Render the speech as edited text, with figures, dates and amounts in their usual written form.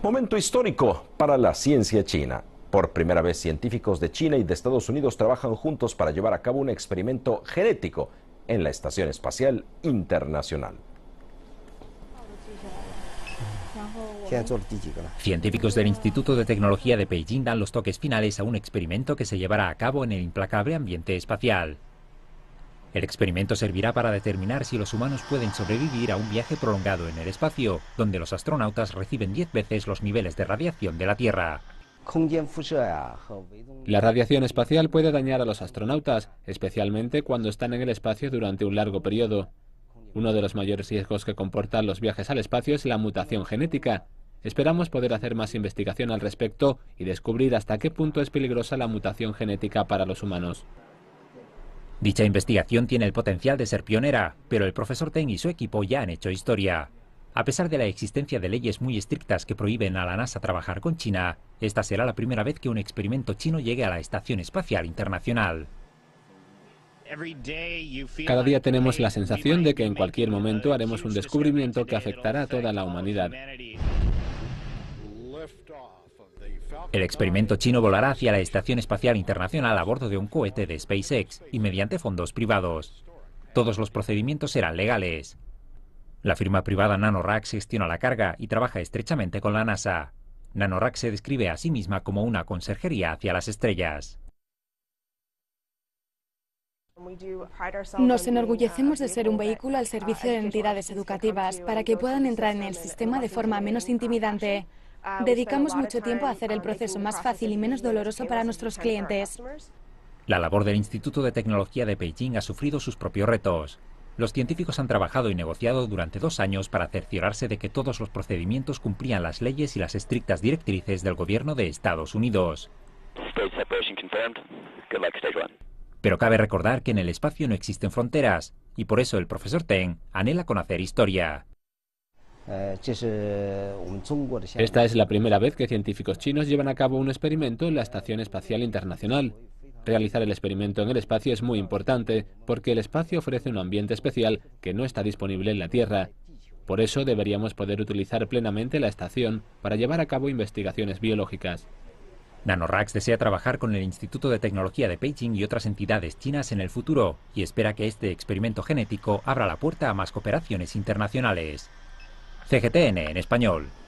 Momento histórico para la ciencia china. Por primera vez, científicos de China y de Estados Unidos trabajan juntos para llevar a cabo un experimento genético en la Estación Espacial Internacional. Científicos del Instituto de Tecnología de Beijing dan los toques finales a un experimento que se llevará a cabo en el implacable ambiente espacial. El experimento servirá para determinar si los humanos pueden sobrevivir a un viaje prolongado en el espacio, donde los astronautas reciben 10 veces los niveles de radiación de la Tierra. La radiación espacial puede dañar a los astronautas, especialmente cuando están en el espacio durante un largo periodo. Uno de los mayores riesgos que comportan los viajes al espacio es la mutación genética. Esperamos poder hacer más investigación al respecto y descubrir hasta qué punto es peligrosa la mutación genética para los humanos. Dicha investigación tiene el potencial de ser pionera, pero el profesor Teng y su equipo ya han hecho historia. A pesar de la existencia de leyes muy estrictas que prohíben a la NASA trabajar con China, esta será la primera vez que un experimento chino llegue a la Estación Espacial Internacional. Cada día tenemos la sensación de que en cualquier momento haremos un descubrimiento que afectará a toda la humanidad. El experimento chino volará hacia la Estación Espacial Internacional a bordo de un cohete de SpaceX y mediante fondos privados. Todos los procedimientos serán legales. La firma privada NanoRacks gestiona la carga y trabaja estrechamente con la NASA. NanoRacks se describe a sí misma como una conserjería hacia las estrellas. Nos enorgullecemos de ser un vehículo al servicio de entidades educativas para que puedan entrar en el sistema de forma menos intimidante. Dedicamos mucho tiempo a hacer el proceso más fácil y menos doloroso para nuestros clientes. La labor del Instituto de Tecnología de Beijing ha sufrido sus propios retos. Los científicos han trabajado y negociado durante 2 años para cerciorarse de que todos los procedimientos cumplían las leyes y las estrictas directrices del gobierno de Estados Unidos. Pero cabe recordar que en el espacio no existen fronteras, y por eso el profesor Teng anhela con hacer historia. Esta es la primera vez que científicos chinos llevan a cabo un experimento en la Estación Espacial Internacional. Realizar el experimento en el espacio es muy importante, porque el espacio ofrece un ambiente especial que no está disponible en la Tierra. Por eso deberíamos poder utilizar plenamente la estación para llevar a cabo investigaciones biológicas. NanoRacks desea trabajar con el Instituto de Tecnología de Beijing y otras entidades chinas en el futuro y espera que este experimento genético abra la puerta a más cooperaciones internacionales. CGTN en español.